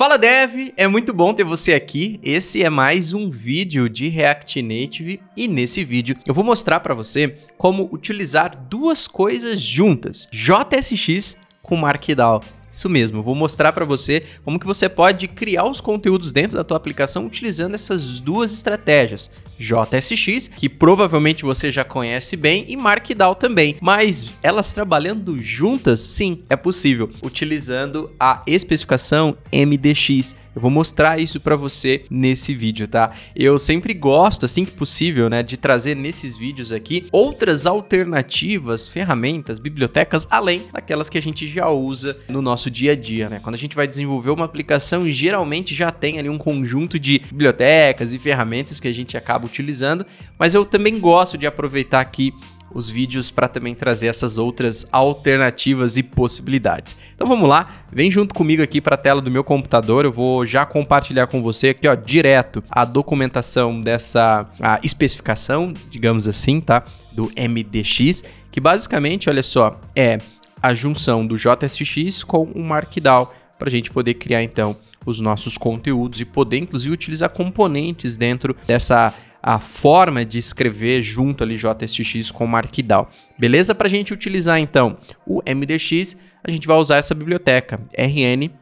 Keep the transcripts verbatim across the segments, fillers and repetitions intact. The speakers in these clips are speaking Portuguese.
Fala Dev, é muito bom ter você aqui. Esse é mais um vídeo de React Native e nesse vídeo eu vou mostrar para você como utilizar duas coisas juntas, J S X com Markdown. Isso mesmo, eu vou mostrar para você como que você pode criar os conteúdos dentro da tua aplicação utilizando essas duas estratégias. J S X, que provavelmente você já conhece bem, e Markdown também. Mas elas trabalhando juntas, sim, é possível, utilizando a especificação M D X. Eu vou mostrar isso para você nesse vídeo, tá? Eu sempre gosto, assim que possível, né, de trazer nesses vídeos aqui outras alternativas, ferramentas, bibliotecas, além daquelas que a gente já usa no nosso dia a dia, né? Quando a gente vai desenvolver uma aplicação, geralmente já tem ali um conjunto de bibliotecas e ferramentas que a gente acaba utilizando, mas eu também gosto de aproveitar aqui os vídeos para também trazer essas outras alternativas e possibilidades. Então vamos lá, vem junto comigo aqui para a tela do meu computador, eu vou já compartilhar com você aqui, ó, direto a documentação dessa a especificação, digamos assim, tá? Do M D X, que basicamente, olha só, é a junção do J S X com o Markdown, para a gente poder criar então os nossos conteúdos e poder inclusive utilizar componentes dentro dessa a forma de escrever junto ali J S X com Markdown. Beleza? Para a gente utilizar então o M D X, a gente vai usar essa biblioteca rn-mdx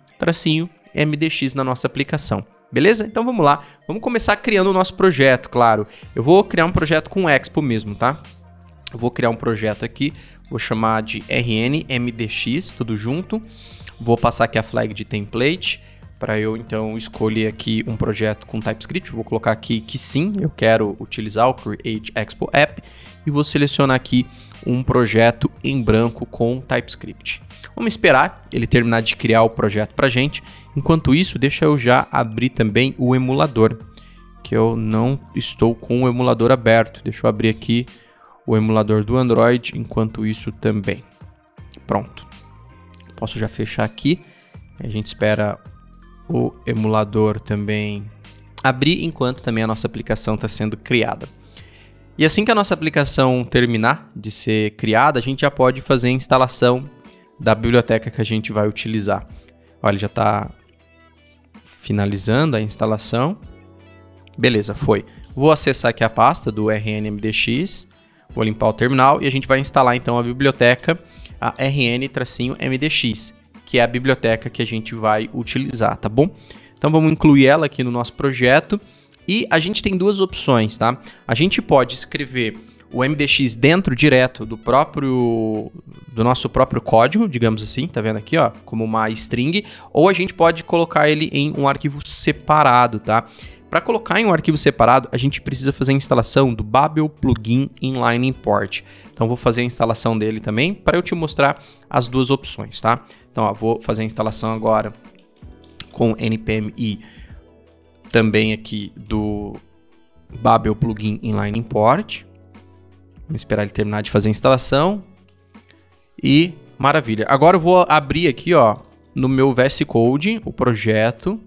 na nossa aplicação. Beleza? Então vamos lá. Vamos começar criando o nosso projeto, claro. Eu vou criar um projeto com Expo mesmo, tá? Eu vou criar um projeto aqui, vou chamar de rn-mdx, tudo junto. Vou passar aqui a flag de template, para eu então escolher aqui um projeto com TypeScript. Vou colocar aqui que sim, eu quero utilizar o Create Expo App e vou selecionar aqui um projeto em branco com TypeScript. Vamos esperar ele terminar de criar o projeto para a gente. Enquanto isso, deixa eu já abrir também o emulador, que eu não estou com o emulador aberto. Deixa eu abrir aqui o emulador do Android enquanto isso também. Pronto. Posso já fechar aqui. A gente espera o emulador também abrir, enquanto também a nossa aplicação está sendo criada. E assim que a nossa aplicação terminar de ser criada, a gente já pode fazer a instalação da biblioteca que a gente vai utilizar. Olha, já está finalizando a instalação. Beleza, foi. Vou acessar aqui a pasta do rn-mdx, vou limpar o terminal e a gente vai instalar então a biblioteca, a rn-mdx. Que é a biblioteca que a gente vai utilizar, tá bom? Então vamos incluir ela aqui no nosso projeto e a gente tem duas opções, tá? A gente pode escrever o M D X dentro direto do próprio do nosso próprio código, digamos assim, tá vendo aqui, ó, como uma string, ou a gente pode colocar ele em um arquivo separado, tá? Para colocar em um arquivo separado, a gente precisa fazer a instalação do Babel Plugin Inline Import. Então vou fazer a instalação dele também para eu te mostrar as duas opções, tá? Então, ó, vou fazer a instalação agora com npm i também aqui do Babel Plugin Inline Import. Vamos esperar ele terminar de fazer a instalação. E maravilha. Agora eu vou abrir aqui, ó, no meu V S Code o projeto.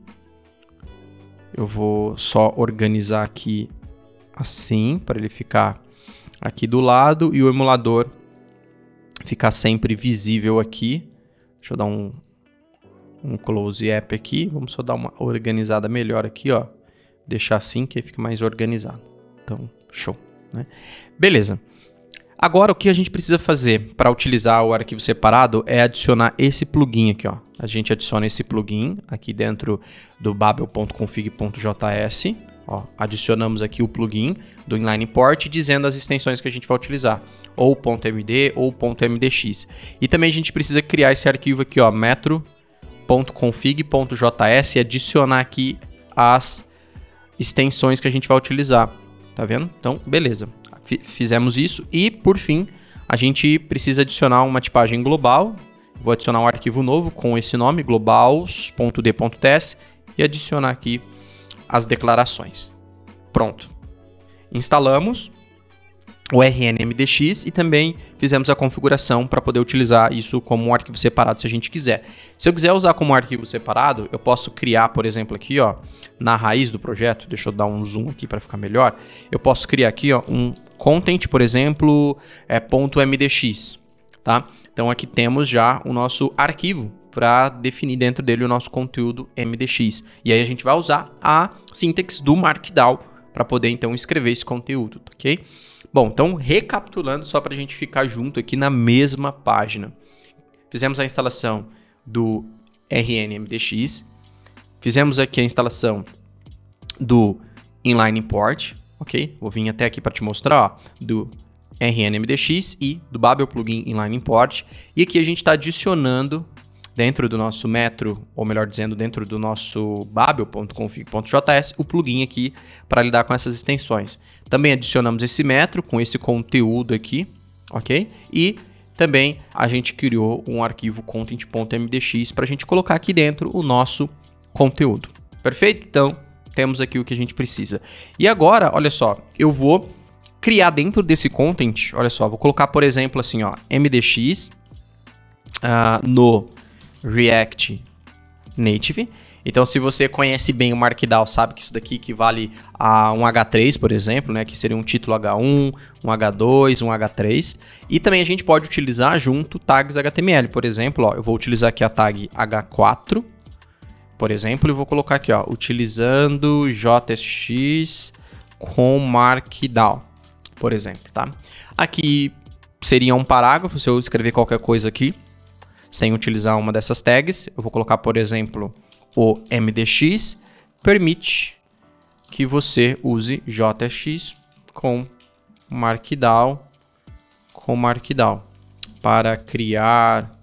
Eu vou só organizar aqui assim para ele ficar aqui do lado e o emulador ficar sempre visível aqui. Deixa eu dar um, um close app aqui. Vamos só dar uma organizada melhor aqui, ó. Deixar assim que fica mais organizado. Então, show, né? Beleza. Agora, o que a gente precisa fazer para utilizar o arquivo separado é adicionar esse plugin aqui, ó. A gente adiciona esse plugin aqui dentro do babel ponto config ponto js. Ó, adicionamos aqui o plugin do Inline Import dizendo as extensões que a gente vai utilizar, ou .md ou .mdx. E também a gente precisa criar esse arquivo aqui, ó, metro ponto config ponto js e adicionar aqui as extensões que a gente vai utilizar. Tá vendo? Então, beleza. F- fizemos isso e, por fim, a gente precisa adicionar uma tipagem global. Vou adicionar um arquivo novo com esse nome, globals ponto d ponto t s, e adicionar aqui as declarações. Pronto. Instalamos o rn-mdx e também fizemos a configuração para poder utilizar isso como um arquivo separado se a gente quiser. Se eu quiser usar como um arquivo separado, eu posso criar, por exemplo, aqui, ó, na raiz do projeto, deixa eu dar um zoom aqui para ficar melhor, eu posso criar aqui, ó, um content, por exemplo, é, .mdx, tá? Então aqui temos já o nosso arquivo para definir dentro dele o nosso conteúdo M D X. E aí a gente vai usar a sintaxe do Markdown para poder então escrever esse conteúdo, ok? Bom, então recapitulando só para a gente ficar junto aqui na mesma página. Fizemos a instalação do R N M D X, fizemos aqui a instalação do Inline Import, ok? Vou vir até aqui para te mostrar, ó, do R N M D X e do Babel Plugin Inline Import. E aqui a gente está adicionando dentro do nosso metro, ou melhor dizendo, dentro do nosso babel ponto config ponto j s, o plugin aqui para lidar com essas extensões. Também adicionamos esse metro com esse conteúdo aqui, ok? E também a gente criou um arquivo content ponto m d x para a gente colocar aqui dentro o nosso conteúdo. Perfeito? Então, temos aqui o que a gente precisa. E agora, olha só, eu vou criar dentro desse content, olha só, vou colocar, por exemplo, assim, ó, M D X uh, no React Native. Então, se você conhece bem o Markdown, sabe que isso daqui equivale a um H três, por exemplo, né, que seria um título H um, um H dois, um H três. E também a gente pode utilizar junto tags H T M L. Por exemplo, ó, eu vou utilizar aqui a tag H quatro, por exemplo, e vou colocar aqui, ó, utilizando J S X com Markdown, por exemplo, tá? Aqui seria um parágrafo, se eu escrever qualquer coisa aqui, sem utilizar uma dessas tags, eu vou colocar, por exemplo, o M D X permite que você use J S X com Markdown, com Markdown para criar,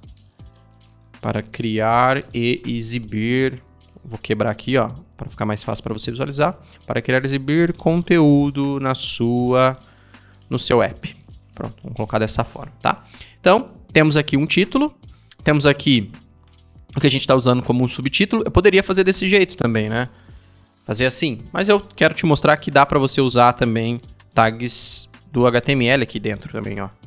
para criar e exibir, vou quebrar aqui, ó, para ficar mais fácil para você visualizar, para criar e exibir conteúdo na sua, no seu app. Pronto, vamos colocar dessa forma, tá? Então, temos aqui um título, temos aqui o que a gente está usando como um subtítulo. Eu poderia fazer desse jeito também, né? Fazer assim. Mas eu quero te mostrar que dá para você usar também tags do H T M L aqui dentro também, ó.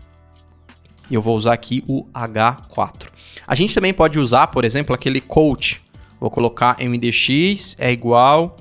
E eu vou usar aqui o H quatro. A gente também pode usar, por exemplo, aquele coach. Vou colocar M D X é igual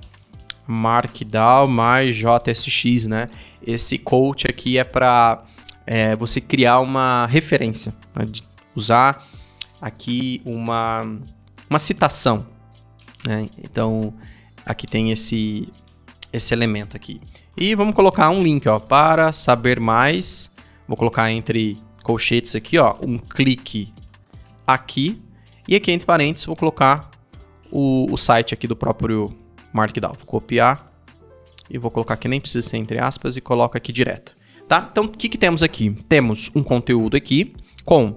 Markdown mais J S X, né? Esse coach aqui é para é, você criar uma referência, né? Usar aqui uma, uma citação, né? Então, aqui tem esse, esse elemento aqui. E vamos colocar um link, ó, para saber mais. Vou colocar entre colchetes aqui, ó, um clique aqui. E aqui entre parênteses vou colocar o, o site aqui do próprio Markdown. Vou copiar e vou colocar aqui, nem precisa ser entre aspas, e coloco aqui direto. Tá? Então, o que, que temos aqui? Temos um conteúdo aqui com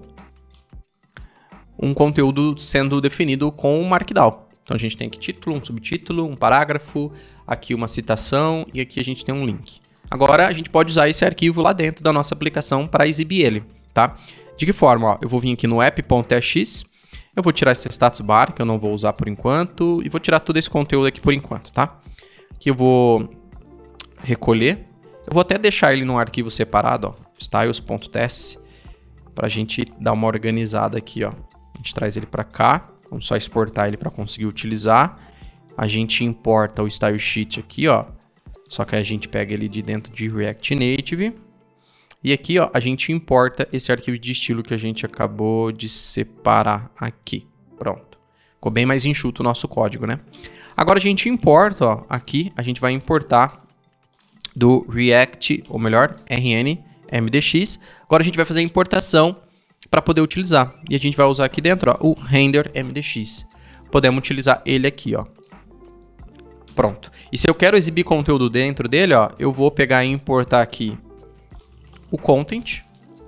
um conteúdo sendo definido com o Markdown. Então a gente tem aqui título, um subtítulo, um parágrafo, aqui uma citação e aqui a gente tem um link. Agora a gente pode usar esse arquivo lá dentro da nossa aplicação para exibir ele, tá? De que forma? Ó, eu vou vir aqui no app.tx, eu vou tirar esse status bar, que eu não vou usar por enquanto, e vou tirar todo esse conteúdo aqui por enquanto, tá? Aqui eu vou recolher, eu vou até deixar ele num arquivo separado, ó, styles.ts, para a gente dar uma organizada aqui, ó. A gente traz ele para cá, vamos só exportar ele para conseguir utilizar. A gente importa o style sheet aqui, ó. Só que a gente pega ele de dentro de React Native. E aqui, ó, a gente importa esse arquivo de estilo que a gente acabou de separar aqui. Pronto. Ficou bem mais enxuto o nosso código, né? Agora a gente importa, ó, aqui a gente vai importar do React, ou melhor, R N M D X. Agora a gente vai fazer a importação para poder utilizar. E a gente vai usar aqui dentro, ó, o render M D X. Podemos utilizar ele aqui, ó. Pronto. E se eu quero exibir conteúdo dentro dele, ó, eu vou pegar e importar aqui o content,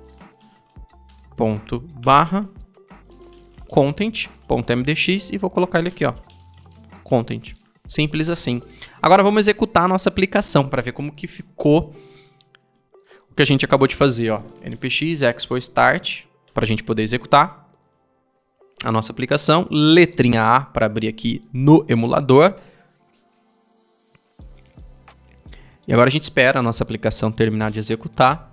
ponto, barra, content.mdx e vou colocar ele aqui, ó, content. Simples assim. Agora vamos executar a nossa aplicação para ver como que ficou o que a gente acabou de fazer, ó. npx expo start para a gente poder executar a nossa aplicação. Letrinha A para abrir aqui no emulador. E agora a gente espera a nossa aplicação terminar de executar.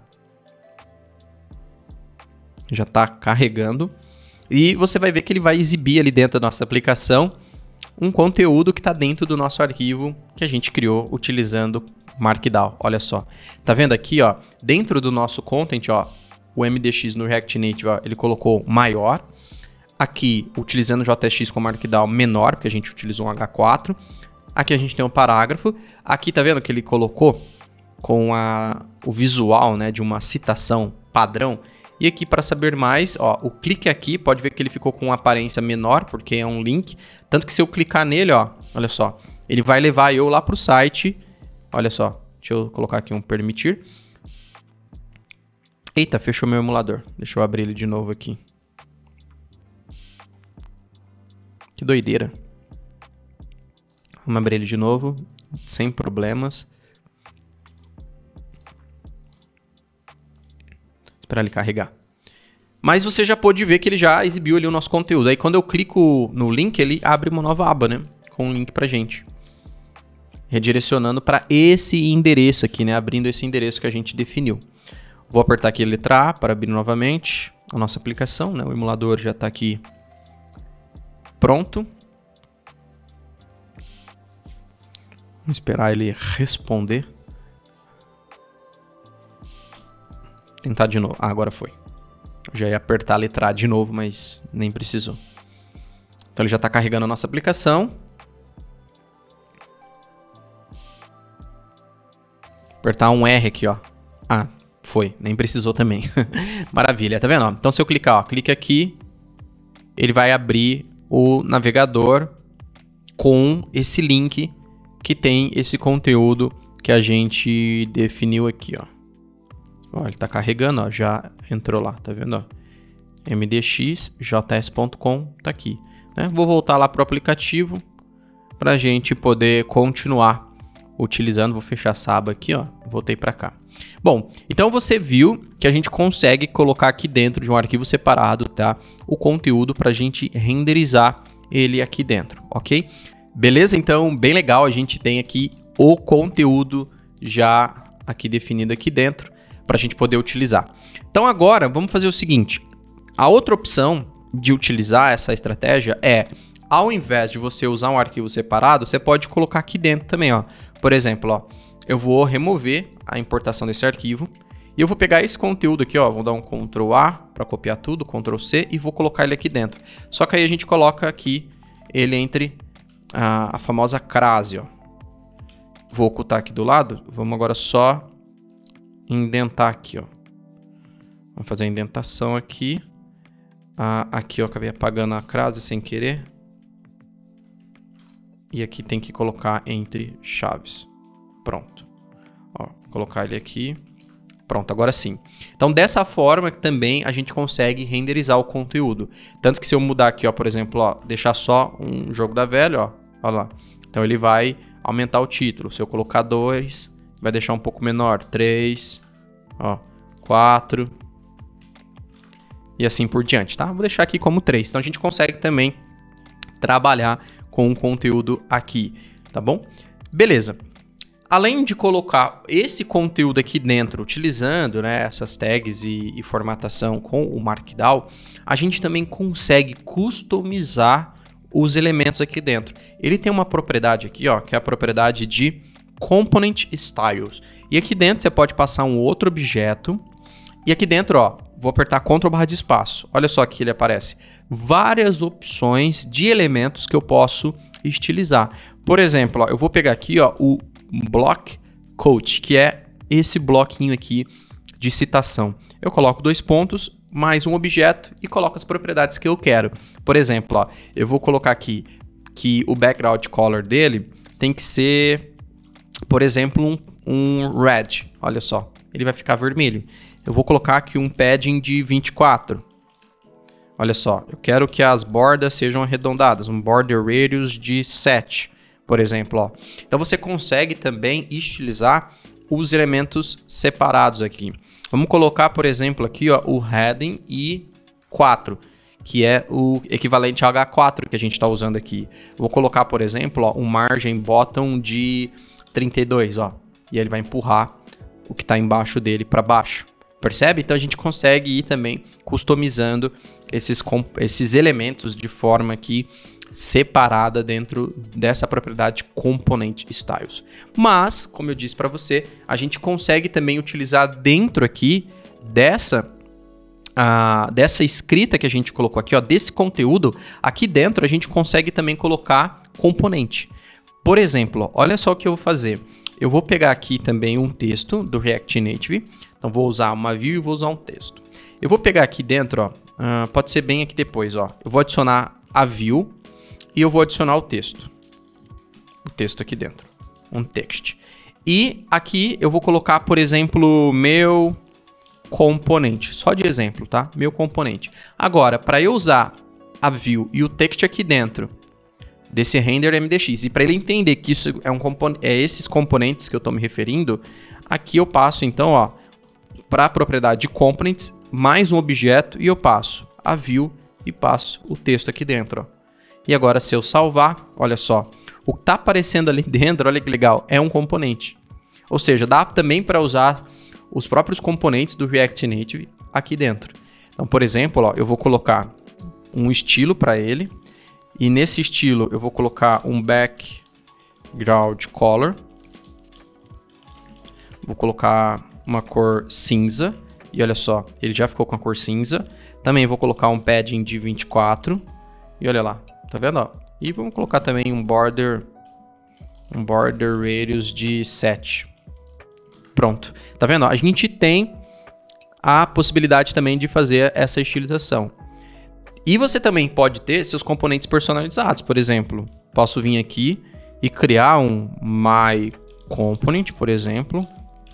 Já está carregando. E você vai ver que ele vai exibir ali dentro da nossa aplicação um conteúdo que está dentro do nosso arquivo que a gente criou utilizando Markdown. Olha só. Tá vendo aqui, ó, dentro do nosso content, ó, o M D X no React Native, ó, ele colocou maior. aqui utilizando o J S X com Markdown menor, porque a gente utilizou um H quatro. Aqui a gente tem um parágrafo. Aqui tá vendo que ele colocou com a, o visual, né, de uma citação padrão. E aqui para saber mais, ó, o clique aqui, pode ver que ele ficou com uma aparência menor, porque é um link. Tanto que se eu clicar nele, ó, olha só, ele vai levar eu lá pro site. Olha só, deixa eu colocar aqui um permitir. Eita, fechou meu emulador. Deixa eu abrir ele de novo aqui. Que doideira. Vamos abrir ele de novo, sem problemas. Esperar ele carregar. Mas você já pôde ver que ele já exibiu ali o nosso conteúdo. Aí quando eu clico no link, ele abre uma nova aba, né? Com um link pra gente. Redirecionando para esse endereço aqui, né? Abrindo esse endereço que a gente definiu. Vou apertar aqui a letra A para abrir novamente a nossa aplicação, né? O emulador já está aqui pronto. Vamos esperar ele responder. Tentar de novo. Ah, agora foi. Eu já ia apertar a letra A de novo, mas nem precisou. Então ele já está carregando a nossa aplicação. Apertar um R aqui, ó. Ah, foi. Nem precisou também. Maravilha, tá vendo? Então se eu clicar, ó, clique aqui, ele vai abrir o navegador com esse link que tem esse conteúdo que a gente definiu aqui, ó. Ó, ele tá carregando, ó, já entrou lá, tá vendo, ó? m d x j s ponto com tá aqui, né? Vou voltar lá pro aplicativo pra gente poder continuar utilizando. Vou fechar essa aba aqui, ó. Voltei para cá. Bom, então você viu que a gente consegue colocar aqui dentro de um arquivo separado, tá? O conteúdo para a gente renderizar ele aqui dentro, ok? Beleza? Então, bem legal. A gente tem aqui o conteúdo já aqui definido aqui dentro para a gente poder utilizar. Então agora, vamos fazer o seguinte. A outra opção de utilizar essa estratégia é, ao invés de você usar um arquivo separado, você pode colocar aqui dentro também, ó. Por exemplo, ó, eu vou remover a importação desse arquivo e eu vou pegar esse conteúdo aqui, ó, vou dar um control A para copiar tudo, control C e vou colocar ele aqui dentro. Só que aí a gente coloca aqui ele entre a, a famosa crase, ó. Vou ocultar aqui do lado, vamos agora só indentar aqui, ó. Vamos fazer a indentação aqui. Ah, aqui eu acabei apagando a crase sem querer. E aqui tem que colocar entre chaves. Pronto. Ó, vou colocar ele aqui. Pronto, agora sim. Então, dessa forma também a gente consegue renderizar o conteúdo. Tanto que se eu mudar aqui, ó, por exemplo, ó, deixar só um jogo da velha, ó, ó lá. Então, ele vai aumentar o título. Se eu colocar dois, vai deixar um pouco menor. três, ó, quatro. E assim por diante, tá? Vou deixar aqui como três. Então, a gente consegue também trabalhar com o conteúdo aqui, tá bom? Beleza. Além de colocar esse conteúdo aqui dentro, utilizando, né, essas tags e, e formatação com o Markdown, a gente também consegue customizar os elementos aqui dentro. Ele tem uma propriedade aqui, ó, que é a propriedade de Component Styles. E aqui dentro você pode passar um outro objeto. E aqui dentro, ó, vou apertar Ctrl barra de espaço. Olha só que ele aparece várias opções de elementos que eu posso estilizar. Por exemplo, ó, eu vou pegar aqui, ó, o Block Quote, que é esse bloquinho aqui de citação. Eu coloco dois pontos, mais um objeto e coloco as propriedades que eu quero. Por exemplo, ó, eu vou colocar aqui que o background color dele tem que ser, por exemplo, um, um red. Olha só, ele vai ficar vermelho. Eu vou colocar aqui um padding de vinte e quatro. Olha só, eu quero que as bordas sejam arredondadas, um border radius de sete, por exemplo, ó. Então você consegue também estilizar os elementos separados aqui. Vamos colocar, por exemplo, aqui, ó, o heading e quatro, que é o equivalente a H quatro que a gente está usando aqui. Vou colocar, por exemplo, ó, um margem bottom de trinta e dois, ó, e ele vai empurrar o que está embaixo dele para baixo. Percebe? Então a gente consegue ir também customizando esses, esses elementos de forma aqui separada dentro dessa propriedade Component Styles. Mas, como eu disse para você, a gente consegue também utilizar dentro aqui dessa uh, dessa escrita que a gente colocou aqui, ó, desse conteúdo, aqui dentro a gente consegue também colocar componente. Por exemplo, ó, olha só o que eu vou fazer. Eu vou pegar aqui também um texto do React Native. Então, vou usar uma view e vou usar um texto. Eu vou pegar aqui dentro, ó, uh, pode ser bem aqui depois, ó. Eu vou adicionar a view e eu vou adicionar o texto. O texto aqui dentro. Um text. E aqui eu vou colocar, por exemplo, meu componente. Só de exemplo, tá? Meu componente. Agora, para eu usar a view e o text aqui dentro desse render M D X, e para ele entender que isso é, um compon- é esses componentes que eu estou me referindo, aqui eu passo, então, ó, para a propriedade de components, mais um objeto, e eu passo a view e passo o texto aqui dentro, ó. E agora, se eu salvar, olha só, o que está aparecendo ali dentro, olha que legal, é um componente. Ou seja, dá também para usar os próprios componentes do React Native aqui dentro. Então, por exemplo, ó, eu vou colocar um estilo para ele, e nesse estilo eu vou colocar um background color, vou colocar uma cor cinza, e olha só, ele já ficou com a cor cinza. Também vou colocar um padding de vinte e quatro, e olha lá, tá vendo, ó? E vamos colocar também um border, um border radius de sete. Pronto, tá vendo? A gente tem a possibilidade também de fazer essa estilização. E você também pode ter seus componentes personalizados. Por exemplo, posso vir aqui e criar um my component, por exemplo.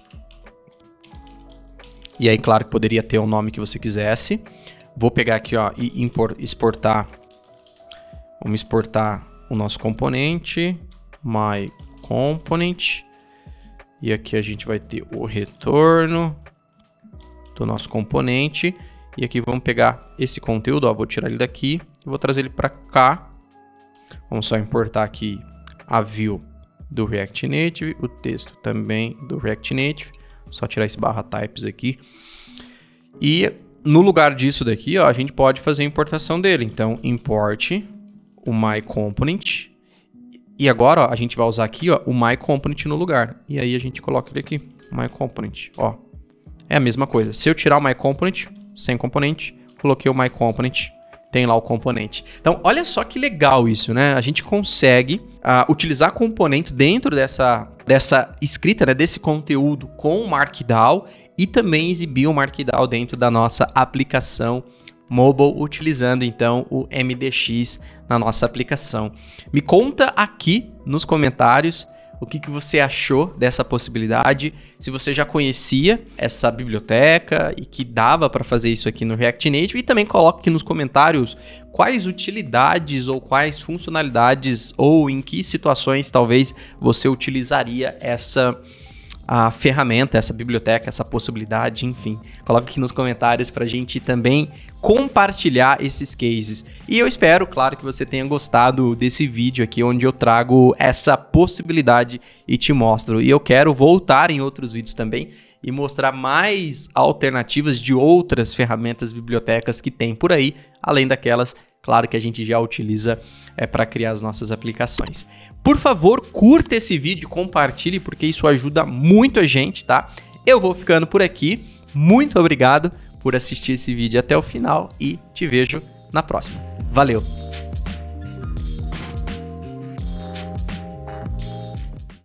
E aí, claro que poderia ter o nome que você quisesse. Vou pegar aqui, ó, e import, exportar. Vamos exportar o nosso componente, my component. E aqui a gente vai ter o retorno do nosso componente. E aqui vamos pegar esse conteúdo, ó, vou tirar ele daqui e vou trazer ele para cá. Vamos só importar aqui a view do React Native, o texto também do React Native. Só tirar esse barra types aqui. E no lugar disso daqui, ó, a gente pode fazer a importação dele. Então, import o my component. E agora, ó, a gente vai usar aqui, ó, o my component no lugar. E aí a gente coloca ele aqui, my component, ó. É a mesma coisa. Se eu tirar o my component, sem componente, coloquei o my component, tem lá o componente. Então, olha só que legal isso, né? A gente consegue uh, utilizar componentes dentro dessa, dessa escrita, né? Desse conteúdo com o Markdown e também exibir o Markdown dentro da nossa aplicação mobile, utilizando então o M D X na nossa aplicação. Me conta aqui nos comentários o que, que você achou dessa possibilidade, se você já conhecia essa biblioteca e que dava para fazer isso aqui no React Native, e também coloca aqui nos comentários quais utilidades ou quais funcionalidades ou em que situações talvez você utilizaria essa a ferramenta, essa biblioteca, essa possibilidade, enfim. Coloca aqui nos comentários para a gente também compartilhar esses cases. E eu espero, claro, que você tenha gostado desse vídeo aqui, onde eu trago essa possibilidade e te mostro. E eu quero voltar em outros vídeos também e mostrar mais alternativas de outras ferramentas, bibliotecas que tem por aí, além daquelas, claro, que a gente já utiliza é, para criar as nossas aplicações. Por favor, curta esse vídeo, compartilhe, porque isso ajuda muito a gente, tá? Eu vou ficando por aqui. Muito obrigado por assistir esse vídeo até o final e te vejo na próxima. Valeu!